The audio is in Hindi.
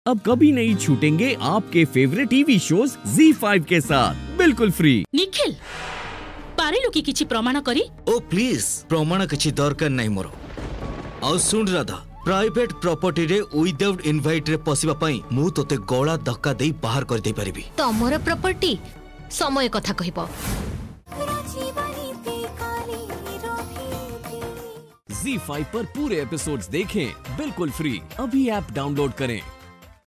अब कभी नहीं छूटेंगे आपके फेवरेट टीवी शोज ZEE5 के साथ बिल्कुल फ्री। निखिल पारिलु कि किछि प्रमाण करी? ओ प्लीज प्रमाण किछि दरकार नहीं मोर। आ सुन राधा, प्राइवेट प्रॉपर्टी रे विदाउट इनवाइट रे पसिबा पई मु तोते गळा धक्का देई बाहर कर दे परिबी। तमरो प्रॉपर्टी समय कथा कहिबो। ZEE5 पर पूरे एपिसोड्स देखें बिल्कुल फ्री। अभी ऐप डाउनलोड करें।